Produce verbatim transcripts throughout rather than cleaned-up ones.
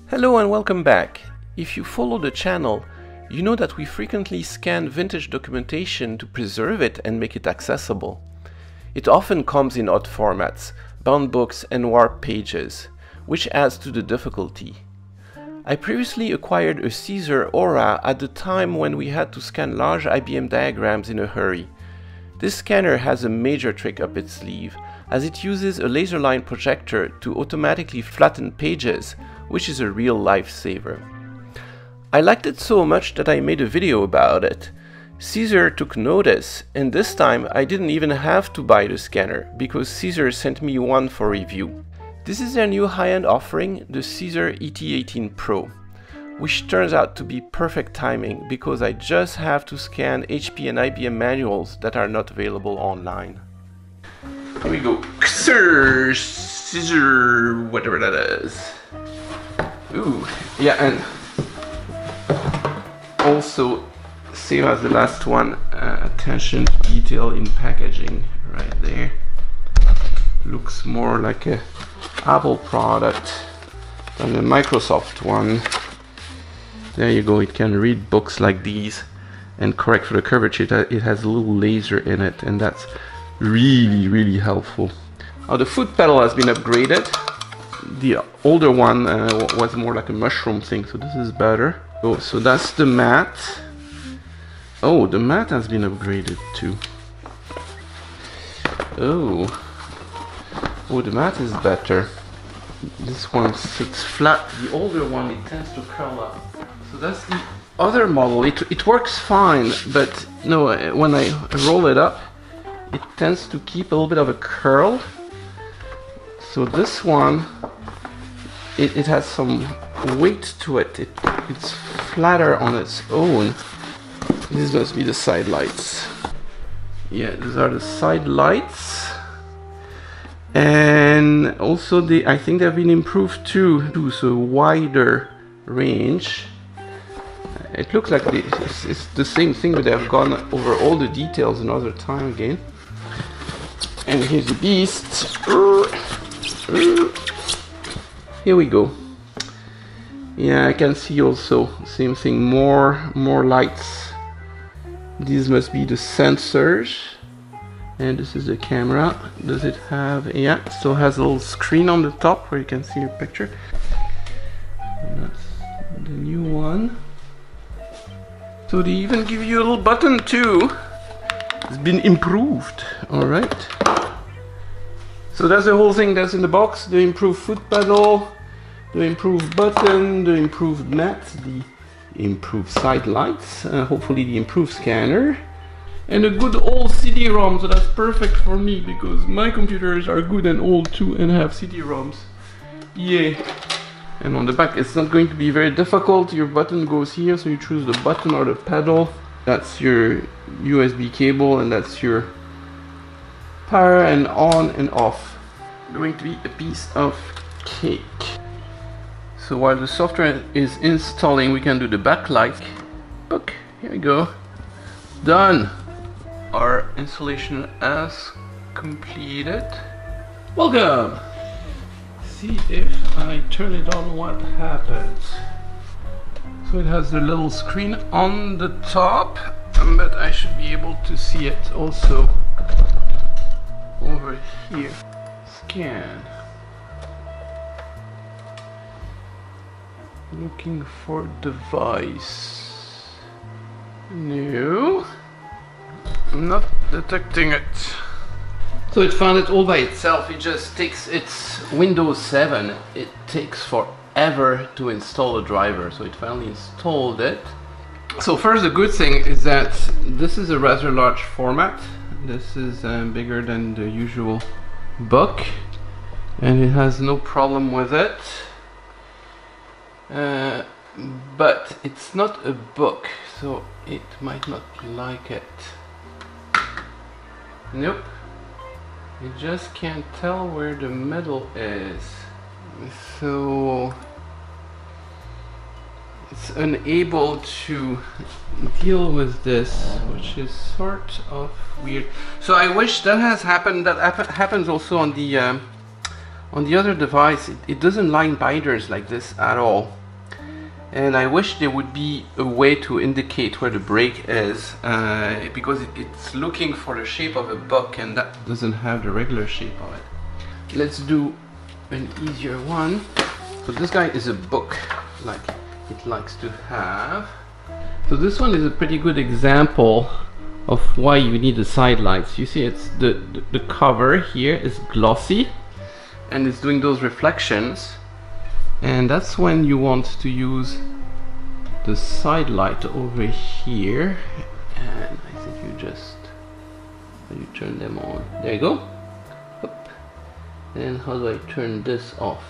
Hello and welcome back. If you follow the channel, you know that we frequently scan vintage documentation to preserve it and make it accessible. It often comes in odd formats, bound books and warped pages, which adds to the difficulty. I previously acquired a Caesar Aura at the time when we had to scan large I B M diagrams in a hurry. This scanner has a major trick up its sleeve, as it uses a laser line projector to automatically flatten pages, which is a real lifesaver. I liked it so much that I made a video about it. Caesar took notice, and this time I didn't even have to buy the scanner, because Caesar sent me one for review. This is their new high-end offering, the Caesar E T eighteen Pro, which turns out to be perfect timing because I just have to scan H P and I B M manuals that are not available online. Here we go. Caesar, Caesar, whatever that is. Ooh, yeah, and also, same as the last one, uh, attention to detail in packaging right there. Looks more like a Apple product than a Microsoft one. There you go, it can read books like these and correct for the curvature. It has a little laser in it, and that's really, really helpful. Now the foot pedal has been upgraded. The older one uh, was more like a mushroom thing, so this is better. Oh, so that's the mat. Oh, the mat has been upgraded too. Oh, oh, the mat is better. This one sits flat. The older one, it tends to curl up. So that's the other model. It it works fine, but no, when I roll it up, it tends to keep a little bit of a curl. So this one, it, it has some weight to it. it. It's flatter on its own. These must be the side lights. Yeah, these are the side lights. And also, they, I think they've been improved too, too so wider range. It looks like it's, it's the same thing, but they've gone over all the details another time again. And here's the beast. Here we go. Yeah, I can see also same thing. More, more lights. These must be the sensors. And this is the camera. Does it have? Yeah, it still has a little screen on the top where you can see your picture. And that's the new one. So they even give you a little button too. It's been improved. All right. So that's the whole thing that's in the box. The improved foot pedal, the improved button, the improved mat, the improved side lights, uh, hopefully the improved scanner, and a good old C D ROM. So that's perfect for me because my computers are good and old too and have C D ROMs. Yay! And on the back, it's not going to be very difficult. Your button goes here, so you choose the button or the pedal. That's your U S B cable, and that's your power and on and off. Going to be a piece of cake. So while the software is installing, we can do the backlight. Book. Here we go. Done. Our installation has completed. Welcome. See if I turn it on, what happens. So it has the little screen on the top, but I should be able to see it also over here. Scan. Looking for device. No, I'm not detecting it. So it found it all by itself. It just takes its Windows seven. It takes forever to install a driver, so it finally installed it. So first, the good thing is that this is a rather large format. This is um, bigger than the usual book, and it has no problem with it. Uh, but it's not a book, so it might not like it. Nope. You just can't tell where the middle is. So it's unable to deal with this, which is sort of weird. So I wish that has happened. That hap happens also on the um, on the other device. It, it doesn't line binders like this at all. And I wish there would be a way to indicate where the brake is, uh, because it, it's looking for the shape of a book and that doesn't have the regular shape of it. Let's do an easier one. So this guy is a book, like it likes to have. So this one is a pretty good example of why you need the side lights. You see, it's the, the, the cover here is glossy and it's doing those reflections. And that's when you want to use the side light over here, and I think you just you turn them on. There you go. Up. And how do I turn this off?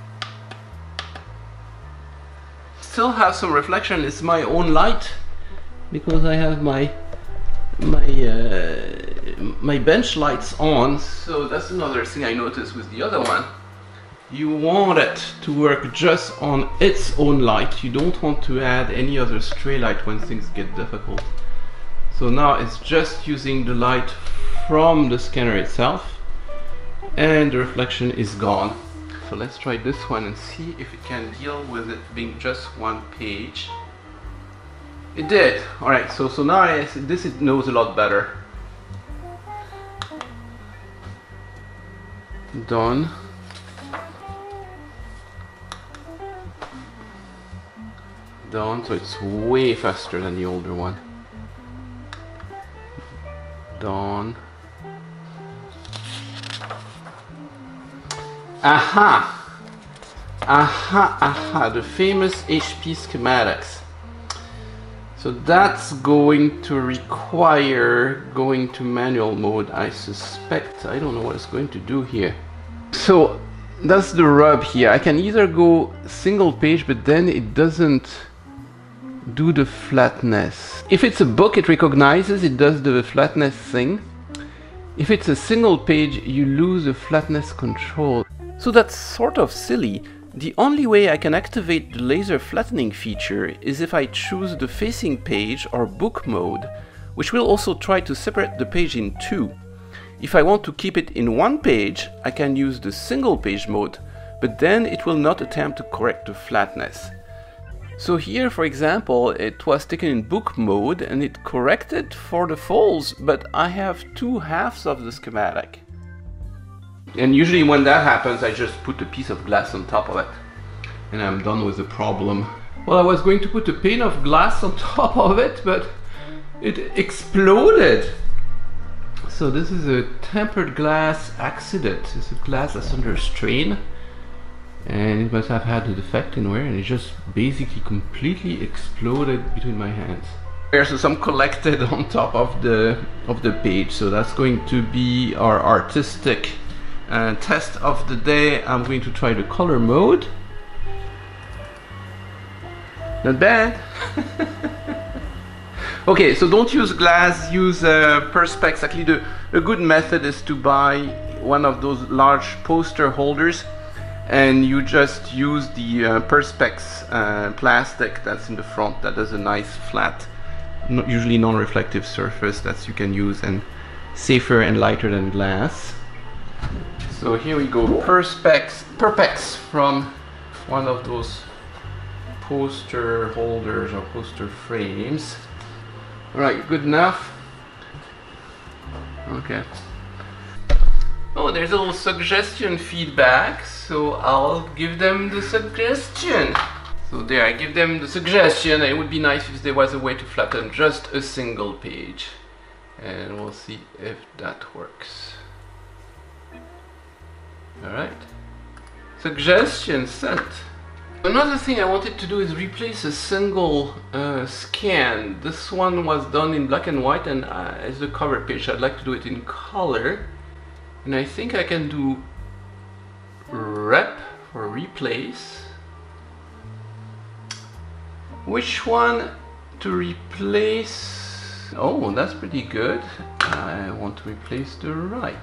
Still have some reflection. It's my own light because I have my my uh, my bench lights on. So that's another thing I noticed with the other one. You want it to work just on its own light. You don't want to add any other stray light when things get difficult. So now it's just using the light from the scanner itself and the reflection is gone. So let's try this one and see if it can deal with it being just one page. It did. Alright, so, so now I, this it knows a lot better. Done. Done, so it's way faster than the older one. Done. Aha! Aha, aha, the famous H P schematics. So that's going to require going to manual mode, I suspect. I don't know what it's going to do here. So that's the rub here. I can either go single page, but then it doesn't do the flatness. If it's a book, it recognizes, it does the flatness thing. If it's a single page, you lose the flatness control. So that's sort of silly. The only way I can activate the laser flattening feature is if I choose the facing page or book mode, which will also try to separate the page in two. If I want to keep it in one page, I can use the single page mode, but then it will not attempt to correct the flatness. So here, for example, it was taken in book mode and it corrected for the folds, but I have two halves of the schematic. And usually when that happens, I just put a piece of glass on top of it and I'm done with the problem. Well, I was going to put a pane of glass on top of it, but it exploded. So this is a tempered glass accident. It's a glass that's under strain. And it must have had a defect in where, and it just basically completely exploded between my hands. There's some collected on top of the of the page, so that's going to be our artistic uh, test of the day. I'm going to try the color mode. Not bad. Okay, so don't use glass, use uh, Perspex. Actually, the a good method is to buy one of those large poster holders, and you just use the uh, Perspex uh, plastic that's in the front that does a nice flat, no, usually non-reflective surface that you can use, and safer and lighter than glass. So here we go, Perspex, Perpex from one of those poster holders or poster frames. Alright, good enough. Okay. Oh, there's a little suggestion feedback, so I'll give them the suggestion. So there, I give them the suggestion. It would be nice if there was a way to flatten just a single page. And we'll see if that works. Alright. Suggestion sent. Another thing I wanted to do is replace a single uh, scan. This one was done in black and white, and uh, as the cover page, I'd like to do it in color. And I think I can do rep or replace. Which one to replace? Oh, that's pretty good. I want to replace the right.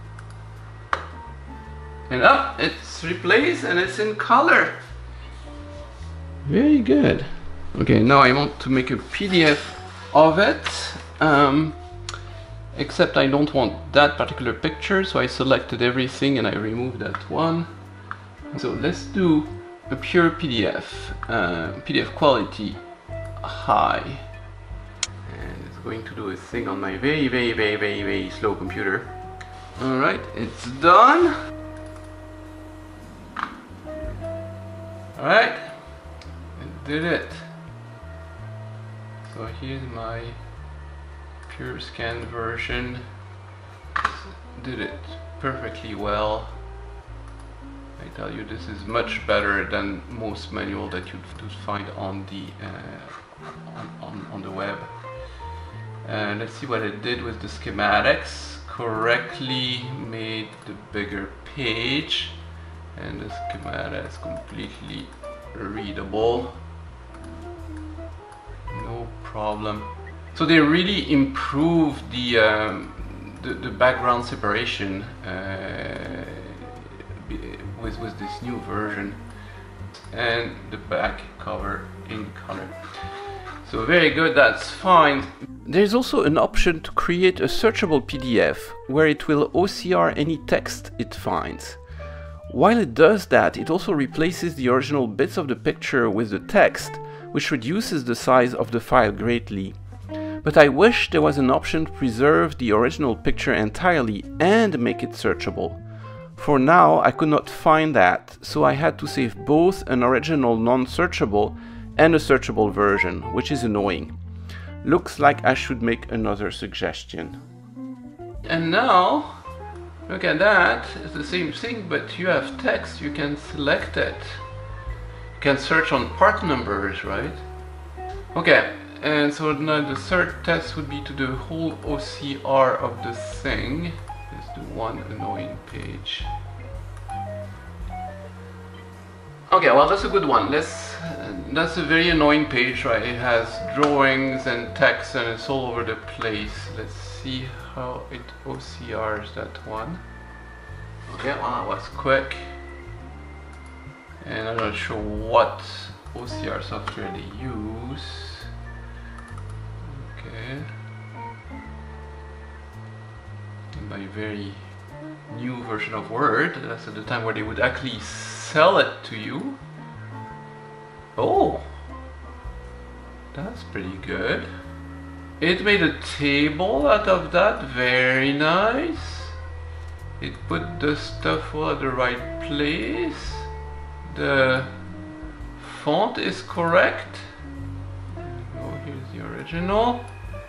And up, oh, it's replaced and it's in color. Very good. Okay, now I want to make a P D F of it, um, except I don't want that particular picture, so I selected everything and I removed that one. So let's do a pure P D F, uh, P D F quality high, and it's going to do a thing on my very very very very very slow computer. Alright, it's done. Alright, it did it. So here's my pure scan version. Did it perfectly well. I tell you, this is much better than most manual that you'd find on the uh, on, on, on the web. And let's see what it did with the schematics. Correctly made the bigger page, and the schematic is completely readable. No problem. So they really improved the um, the, the background separation uh, with with this new version, and the back cover in color. So very good, that's fine. There's also an option to create a searchable P D F where it will O C R any text it finds. While it does that, it also replaces the original bits of the picture with the text, which reduces the size of the file greatly. But I wish there was an option to preserve the original picture entirely and make it searchable. For now, I could not find that, so I had to save both an original non-searchable and a searchable version, which is annoying. Looks like I should make another suggestion. And now, look at that, it's the same thing, but you have text, you can select it. You can search on part numbers, right? Okay, and so now the third test would be to do the whole O C R of the thing. Let's do one annoying page. Okay, well that's a good one. Let's, uh, that's a very annoying page, right? It has drawings and text and it's all over the place. Let's see how it O C Rs that one. Okay, well that was quick. And I'm not sure what O C R software they use. Okay. And by very new version of Word, that's at the time where they would actually sell it to you. Oh, that's pretty good. It made a table out of that, very nice. It put the stuff all at the right place. The font is correct. Oh, here's the original.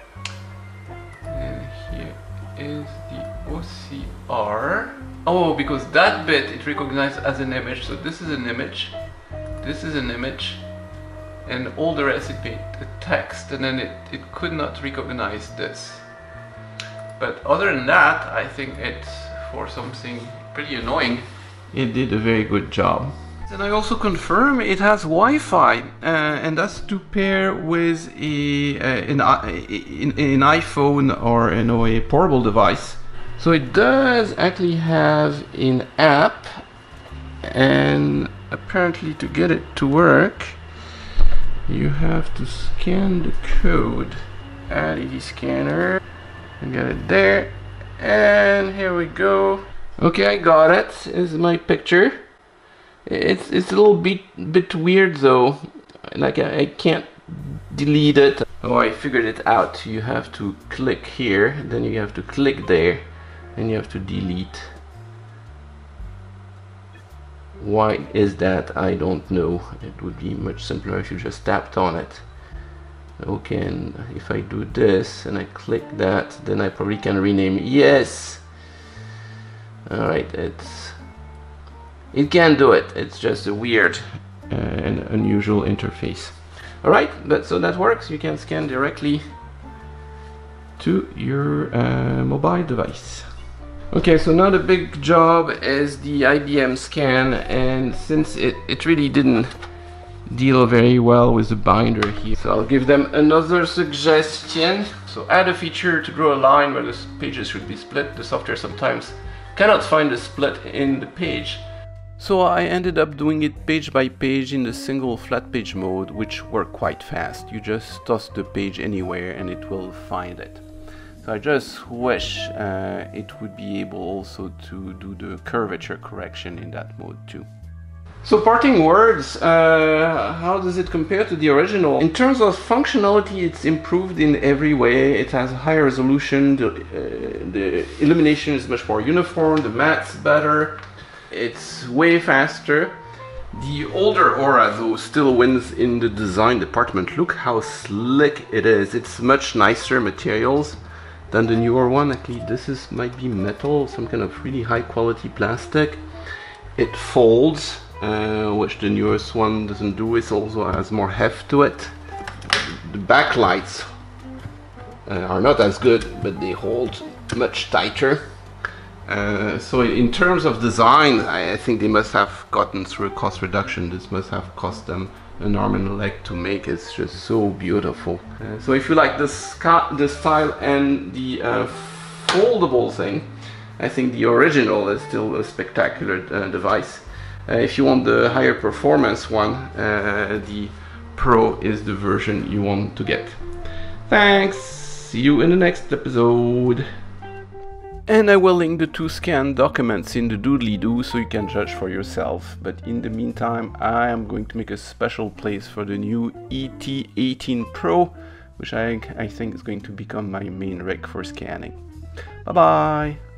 And here is the O C R. Oh, because that bit it recognized as an image. So this is an image, this is an image, and all the rest it made the text, and then it, it could not recognize this. But other than that, I think it's, for something pretty annoying, it did a very good job. And I also confirm it has Wi-Fi, uh, and that's to pair with a, uh, an, uh, an iPhone or you know, a portable device. So it does actually have an app, and apparently to get it to work, you have to scan the code. L E D scanner, and get it there, and here we go. Okay, I got it. This is my picture. It's it's a little bit bit weird though. Like I, I can't delete it. Oh, I figured it out. You have to click here, then you have to click there, and you have to delete. Why is that? I don't know. It would be much simpler if you just tapped on it. Okay, and if I do this and I click that, then I probably can rename it. Yes! Alright, it's it can do it. It's just a weird uh, and unusual interface. Alright, that, so that works. You can scan directly to your uh, mobile device. Okay, so now the big job is the I B M scan, and since it, it really didn't deal very well with the binder here, so I'll give them another suggestion. So add a feature to draw a line where the pages should be split. The software sometimes cannot find the split in the page. So I ended up doing it page by page in the single flat page mode, which worked quite fast. You just toss the page anywhere and it will find it. So I just wish uh, it would be able also to do the curvature correction in that mode too. So parting words, uh, how does it compare to the original? In terms of functionality, it's improved in every way. It has a higher resolution, the, uh, the illumination is much more uniform, the mat's better, it's way faster. The older Aura though still wins in the design department. Look how slick it is. It's much nicer materials than the newer one. At least this is might be metal, some kind of really high quality plastic. It folds. Uh, which the newest one doesn't do. It also has more heft to it. The backlights uh, are not as good, but they hold much tighter. Uh, so in terms of design, I, I think they must have gotten through a cost reduction. This must have cost them an arm and a leg to make. It's just so beautiful. Uh, so if you like this, the style and the uh, foldable thing, I think the original is still a spectacular uh, device. Uh, if you want the higher performance one, uh, the Pro is the version you want to get. Thanks! See you in the next episode! And I will link the two scanned documents in the doodly-doo so you can judge for yourself. But in the meantime, I am going to make a special place for the new E T eighteen Pro, which I, I think is going to become my main rig for scanning. Bye bye!